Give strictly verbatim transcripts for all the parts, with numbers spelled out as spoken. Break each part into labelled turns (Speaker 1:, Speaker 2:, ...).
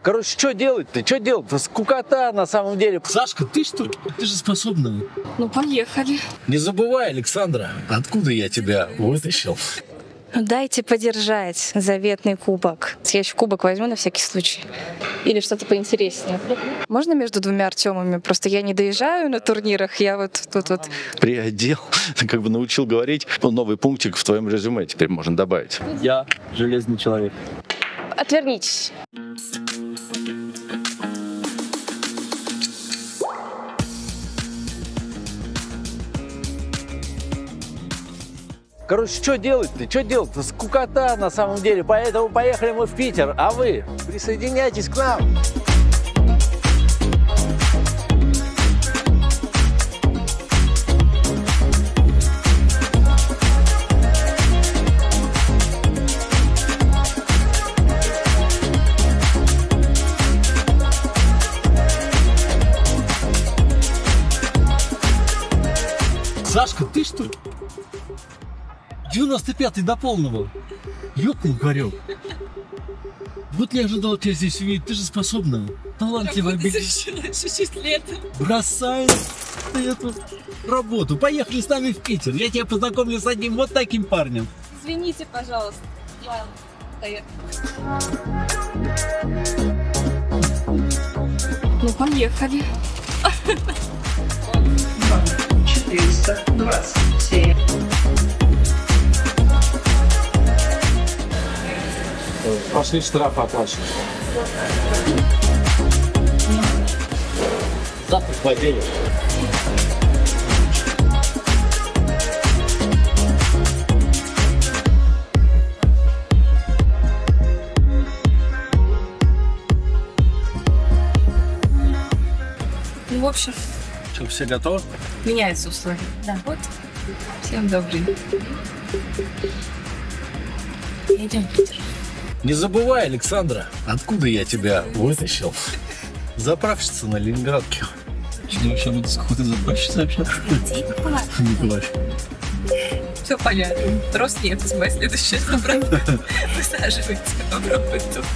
Speaker 1: Короче, что делать-то? Что делать-то? Скукота на самом деле.
Speaker 2: Сашка, ты что ли? Ты же способная.
Speaker 3: Ну, поехали.
Speaker 2: Не забывай, Александра, откуда я тебя вытащил.
Speaker 3: Дайте подержать заветный кубок. Я еще кубок возьму на всякий случай. Или что-то поинтереснее. Можно между двумя Артемами? Просто я не доезжаю на турнирах, я вот тут вот...
Speaker 1: Приодел, как бы научил говорить. Новый пунктик в твоем резюме теперь можно добавить.
Speaker 4: Я железный человек.
Speaker 3: Отвернитесь.
Speaker 1: Короче, что делать-то? Что делать-то? Скукота на самом деле. Поэтому поехали мы в Питер. А вы присоединяйтесь к нам.
Speaker 2: Сашка, ты что ли? девяносто пятый до полного. Ёпнул горел. Вот не ожидал тебя здесь увидеть. Ты же способная, талантливая.
Speaker 3: шесть лет.
Speaker 2: Бросай эту работу. Поехали с нами в Питер. Я тебя познакомлю с одним вот таким парнем.
Speaker 3: Извините, пожалуйста. Ну, поехали.
Speaker 5: четыреста двадцать семь.
Speaker 4: Пошли штраф оплачивать.
Speaker 2: Завтра в понедельник.
Speaker 3: Ну, в общем,
Speaker 2: Что, все готовы?
Speaker 3: меняются условия. Да, вот. Всем добрый. Идем в Питер.
Speaker 2: Не забывай, Александра, откуда я тебя вытащил. Заправщица на Ленинградке. Что, вообще буду с какой-то заправщицей общаться? Николай.
Speaker 3: Все понятно. Роснефть, моя следующая заправка. Высаживайте, попробуйте тут.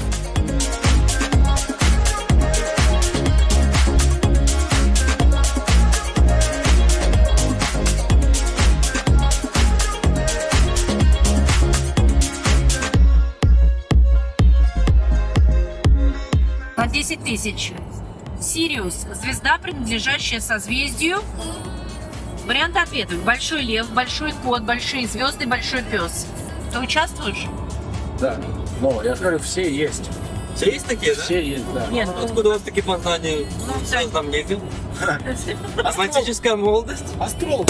Speaker 6: На десять тысяч. Сириус. Звезда, принадлежащая созвездию. Варианты ответов. Большой лев, большой кот, большие звезды, большой пес. Ты участвуешь?
Speaker 4: Да. Ну, я же говорю, все есть.
Speaker 7: Все есть такие, да?
Speaker 4: Все есть, да.
Speaker 6: Нет.
Speaker 7: Откуда у вас такие познания в звездном небе? Атлантическая молодость?
Speaker 4: Астролог.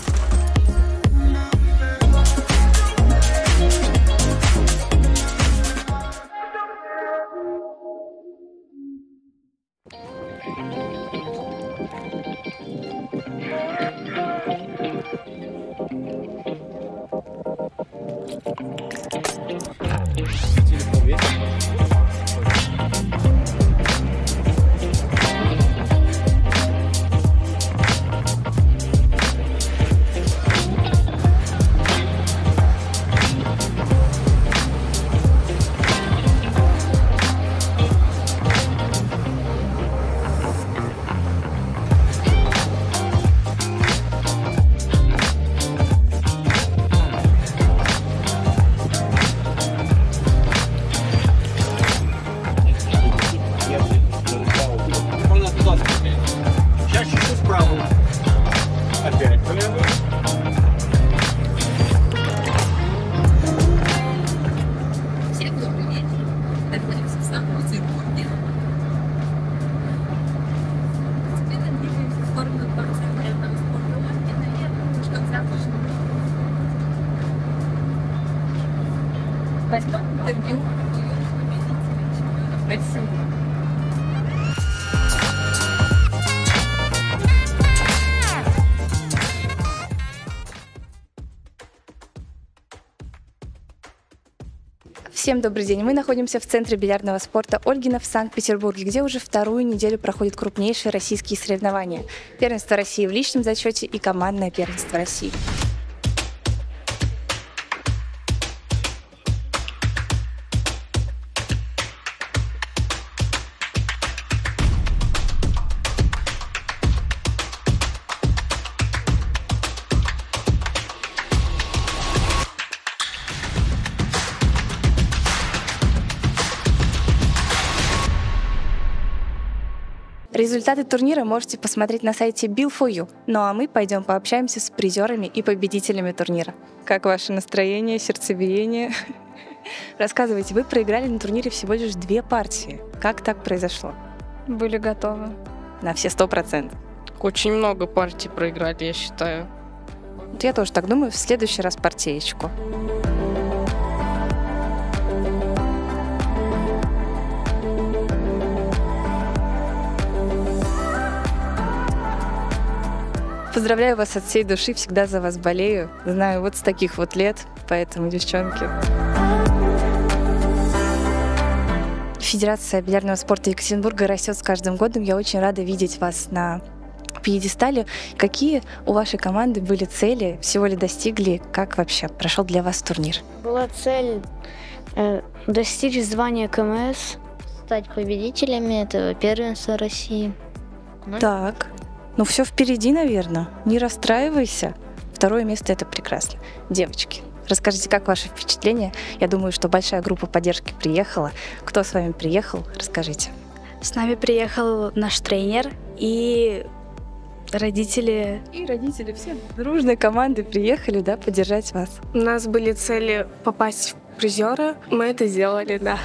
Speaker 3: Всем добрый день. Мы находимся в Центре бильярдного спорта Ольгина в Санкт-Петербурге, где уже вторую неделю проходят крупнейшие российские соревнования. Первенство России в личном зачете и командное первенство России. Результаты турнира можете посмотреть на сайте билл фор ю. Ну а мы пойдем пообщаемся с призерами и победителями турнира. Как ваше настроение, сердцебиение? Рассказывайте, вы проиграли на турнире всего лишь две партии. Как так произошло?
Speaker 8: Были готовы.
Speaker 3: На все сто процентов.
Speaker 8: Очень много партий проиграли, я считаю.
Speaker 3: Вот я тоже так думаю, в следующий раз партеечку. Поздравляю вас от всей души, всегда за вас болею. Знаю вот с таких вот лет, поэтому, девчонки. Федерация бильярдного спорта Екатеринбурга растет с каждым годом. Я очень рада видеть вас на пьедестале. Какие у вашей команды были цели? Всего ли достигли? Как вообще прошел для вас турнир?
Speaker 9: Была цель э, достичь звания ка эм эс, стать победителями этого первенства России.
Speaker 3: Так, ну все впереди, наверное. Не расстраивайся. Второе место — это прекрасно. Девочки, расскажите, как ваши впечатления? Я думаю, что большая группа поддержки приехала. Кто с вами приехал? Расскажите.
Speaker 10: С нами приехал наш тренер и родители.
Speaker 3: И родители, все дружной команды приехали, да, поддержать вас.
Speaker 8: У нас были цели попасть в призеры. Мы это сделали, да.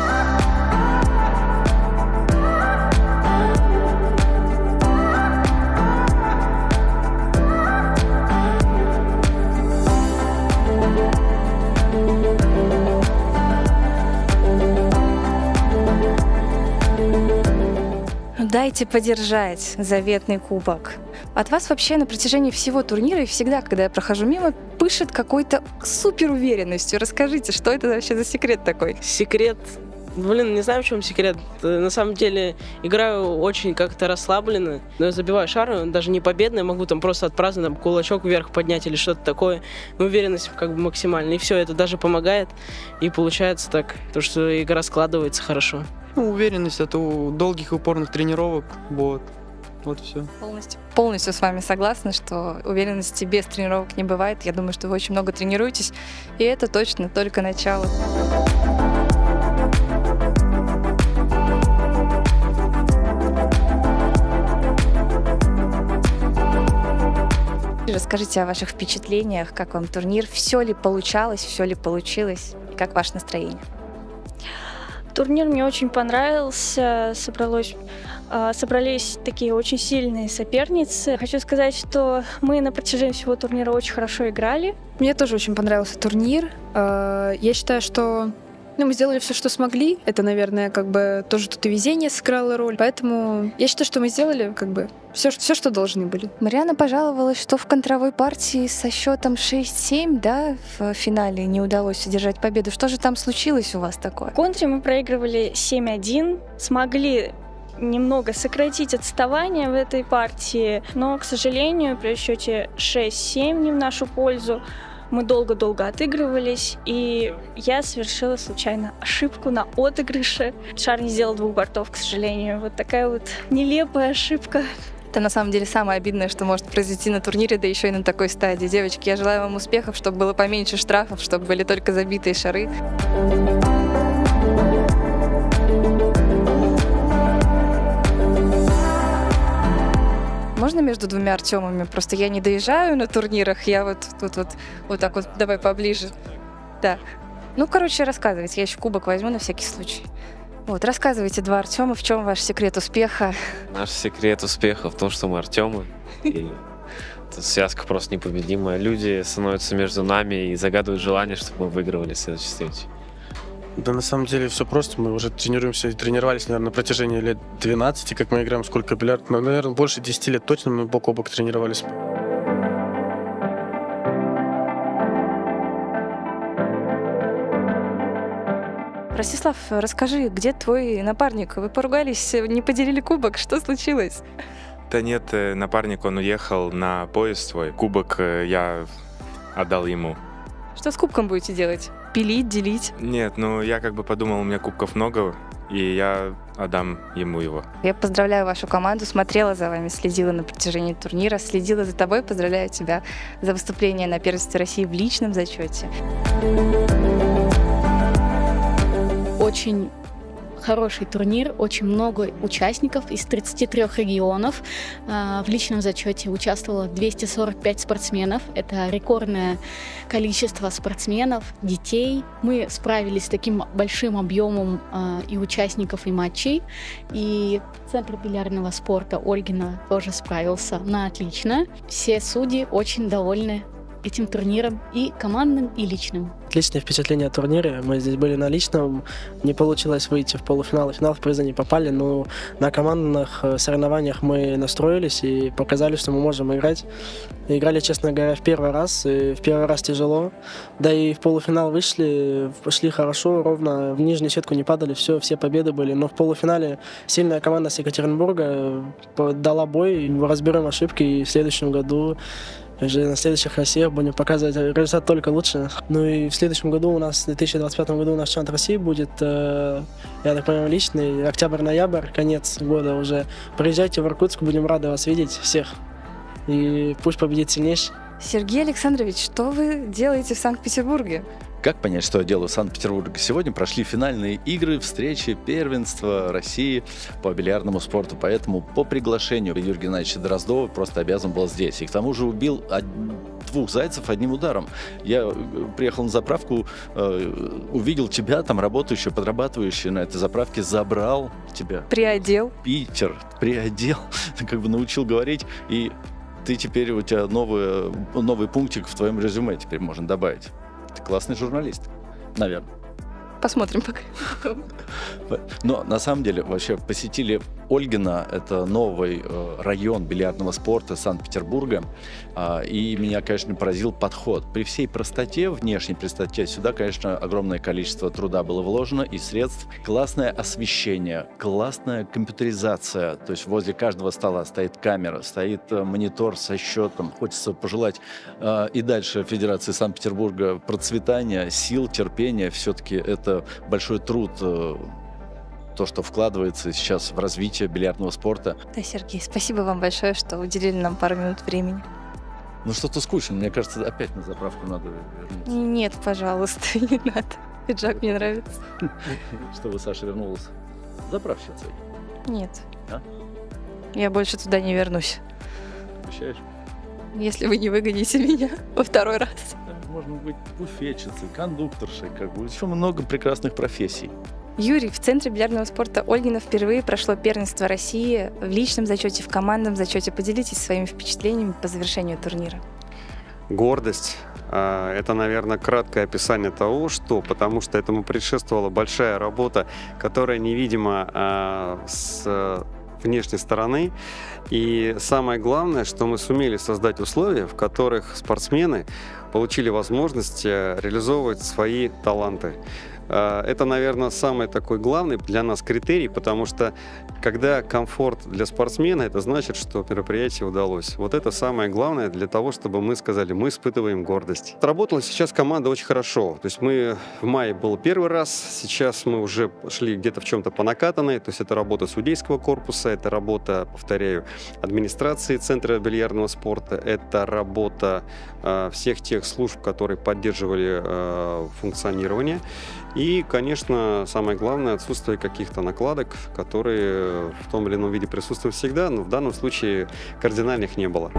Speaker 3: Дайте подержать заветный кубок. От вас вообще на протяжении всего турнира и всегда, когда я прохожу мимо, пышет какой-то супер уверенностью. Расскажите, что это вообще за секрет такой?
Speaker 11: Секрет? Блин, не знаю, в чем секрет. На самом деле играю очень как-то расслабленно, но я забиваю шар, даже не победный, могу там просто отпраздновать, там, кулачок вверх поднять или что-то такое. Но уверенность как бы максимальная. И все, это даже помогает. И получается так, то, что игра складывается хорошо.
Speaker 12: Ну, уверенность от долгих и упорных тренировок, вот, вот все.
Speaker 3: Полностью. Полностью с вами согласна, что уверенности без тренировок не бывает. Я думаю, что вы очень много тренируетесь, и это точно только начало. Расскажите о ваших впечатлениях, как вам турнир, все ли получалось, все ли получилось, и как ваше настроение?
Speaker 10: Турнир мне очень понравился, собралось, собрались такие очень сильные соперницы. Хочу сказать, что мы на протяжении всего турнира очень хорошо играли.
Speaker 8: Мне тоже очень понравился турнир. Я считаю, что ну, мы сделали все, что смогли. Это, наверное, как бы тоже тут и везение сыграло роль. Поэтому я считаю, что мы сделали как бы все, все, что должны были.
Speaker 3: Марианна пожаловалась, что в контровой партии со счетом шесть-семь, да, в финале не удалось одержать победу. Что же там случилось у вас такое?
Speaker 10: В контре мы проигрывали семь один, смогли немного сократить отставание в этой партии, но, к сожалению, при счете шесть-семь не в нашу пользу. Мы долго-долго отыгрывались, и я совершила случайно ошибку на отыгрыше. Шар не сделал двух бортов, к сожалению. Вот такая вот нелепая ошибка.
Speaker 3: Это на самом деле самое обидное, что может произойти на турнире, да еще и на такой стадии. Девочки, я желаю вам успехов, чтобы было поменьше штрафов, чтобы были только забитые шары. Можно между двумя Артемами? Просто я не доезжаю на турнирах, я вот тут вот, вот так вот, давай поближе. Да. Ну, короче, рассказывайте, я еще кубок возьму на всякий случай. Вот, рассказывайте, два Артема, в чем ваш секрет успеха?
Speaker 13: Наш секрет успеха в том, что мы Артемы, и эта связка просто непобедимая. Люди становятся между нами и загадывают желание, чтобы мы выигрывали в следующей встрече.
Speaker 12: Да на самом деле все просто. Мы уже тренируемся и тренировались, наверное, на протяжении лет двенадцати, как мы играем, сколько бильярд. Ну, наверное, больше десяти лет точно мы бок о бок тренировались.
Speaker 3: Ростислав, расскажи, где твой напарник? Вы поругались, не поделили кубок, что случилось?
Speaker 14: Да нет, напарник, он уехал на поезд свой. Кубок я отдал ему.
Speaker 3: Что с кубком будете делать? Пилить, делить?
Speaker 14: Нет, ну я как бы подумал, у меня кубков много, и я отдам ему его.
Speaker 3: Я поздравляю вашу команду, смотрела за вами, следила на протяжении турнира, следила за тобой. Поздравляю тебя за выступление на первенстве России в личном зачете.
Speaker 8: Очень
Speaker 15: хороший турнир, очень много участников из тридцати трёх регионов. В личном зачете участвовало двести сорок пять спортсменов. Это рекордное количество спортсменов, детей. Мы справились с таким большим объемом и участников, и матчей. И Центр бильярдного спорта Ольгина тоже справился на отлично. Все судьи очень довольны этим турниром, и командным, и личным.
Speaker 16: Отличное впечатление о турнире. Мы здесь были на личном. Не получилось выйти в полуфинал и финал, в призы не попали, но на командных соревнованиях мы настроились и показали, что мы можем играть. Играли, честно говоря, в первый раз, и в первый раз тяжело. Да и в полуфинал вышли, пошли хорошо, ровно, в нижнюю сетку не падали, все, все победы были. Но в полуфинале сильная команда с Екатеринбурга дала бой, разберем ошибки, и в следующем году уже на следующих Россиях будем показывать результат только лучше. Ну и в следующем году у нас, в две тысячи двадцать пятом году у нас чемпионат России будет, э, я так понимаю, личный, октябрь-ноябрь, конец года уже. Приезжайте в Иркутск, будем рады вас видеть всех. И пусть победит сильнейший.
Speaker 3: Сергей Александрович, что вы делаете в Санкт-Петербурге?
Speaker 17: Как понять, что я делаю в Санкт-Петербурге? Сегодня прошли финальные игры, встречи, первенства России по бильярдному спорту. Поэтому по приглашению Юрия Геннадьевича Дроздова просто обязан был здесь. И к тому же убил двух зайцев одним ударом. Я приехал на заправку, увидел тебя там работающую, подрабатывающую на этой заправке, забрал тебя.
Speaker 3: Приодел.
Speaker 17: Питер, приодел, как бы научил говорить. И ты теперь, у тебя новый, новый пунктик в твоем резюме теперь можно добавить. Ты классный журналист, наверное.
Speaker 3: Посмотрим пока.
Speaker 17: Но на самом деле вообще посетили Ольгина, это новый э, район бильярдного спорта Санкт-Петербурга, э, и меня, конечно, поразил подход. При всей простоте, внешней простоте, сюда, конечно, огромное количество труда было вложено и средств. Классное освещение, классная компьютеризация, то есть возле каждого стола стоит камера, стоит э, монитор со счетом. Хочется пожелать э, и дальше Федерации Санкт-Петербурга процветания, сил, терпения. Все-таки это большой труд, э, то, что вкладывается сейчас в развитие бильярдного спорта.
Speaker 3: Да, Сергей, спасибо вам большое, что уделили нам пару минут времени.
Speaker 17: Ну что-то скучно, мне кажется, опять на заправку надо вернуться.
Speaker 3: Нет, пожалуйста, не надо. Пиджак мне нравится.
Speaker 17: Чтобы Саша вернулась заправщицей?
Speaker 3: Нет.
Speaker 17: А?
Speaker 3: Я больше туда не вернусь.
Speaker 17: Обещаешь?
Speaker 3: Если вы не выгоните меня во второй раз.
Speaker 17: Можно быть буфетчицей, кондукторшей, как бы. Еще много прекрасных профессий.
Speaker 3: Юрий, в Центре бильярдного спорта Ольгина впервые прошло первенство России в личном зачете, в командном зачете. Поделитесь своими впечатлениями по завершению турнира.
Speaker 18: Гордость. Это, наверное, краткое описание того, что, потому что этому предшествовала большая работа, которая невидима с внешней стороны. И самое главное, что мы сумели создать условия, в которых спортсмены получили возможность реализовывать свои таланты. Это, наверное, самый такой главный для нас критерий, потому что когда комфорт для спортсмена, это значит, что мероприятие удалось. Вот это самое главное для того, чтобы мы сказали, мы испытываем гордость. Работала сейчас команда очень хорошо. То есть мы в мае был первый раз, сейчас мы уже шли где-то в чем-то по накатанной. То есть это работа судейского корпуса, это работа, повторяю, администрации Центра бильярдного спорта, это работа э, всех тех служб, которые поддерживали э, функционирование. И, конечно, самое главное, отсутствие каких-то накладок, которые в том или ином виде присутствуют всегда, но в данном случае кардинальных не было.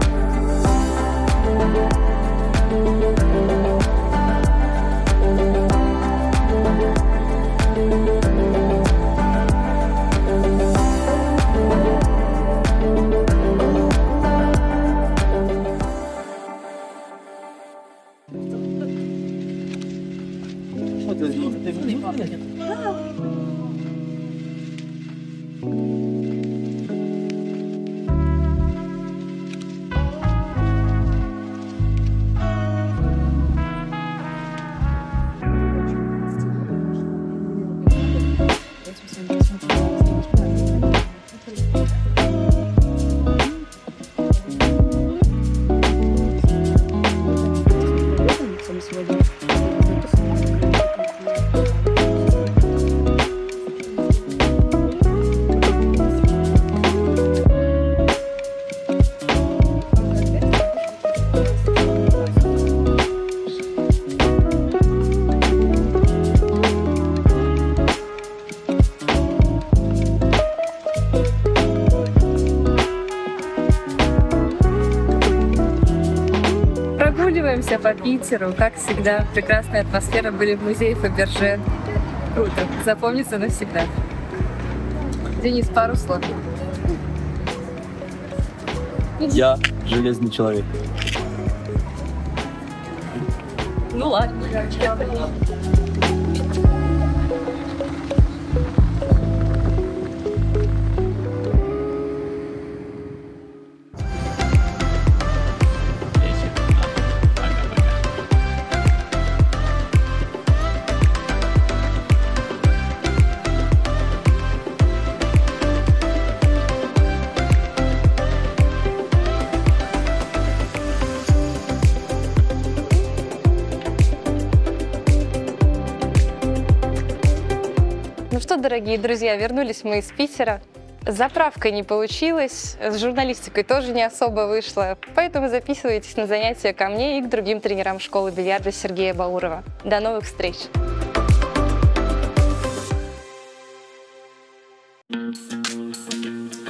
Speaker 3: Проходимся по Питеру. Как всегда, прекрасная атмосфера. Были в музее Фаберже. Круто. Запомнится навсегда. Денис, пару слов.
Speaker 4: Я железный человек.
Speaker 3: Ну ладно.
Speaker 19: Ну что, дорогие друзья, вернулись мы из Питера. С заправкой не получилось, с журналистикой тоже не особо вышло, поэтому записывайтесь на занятия ко мне и к другим тренерам школы бильярда Сергея Баурова. До новых встреч!
Speaker 20: Thank you.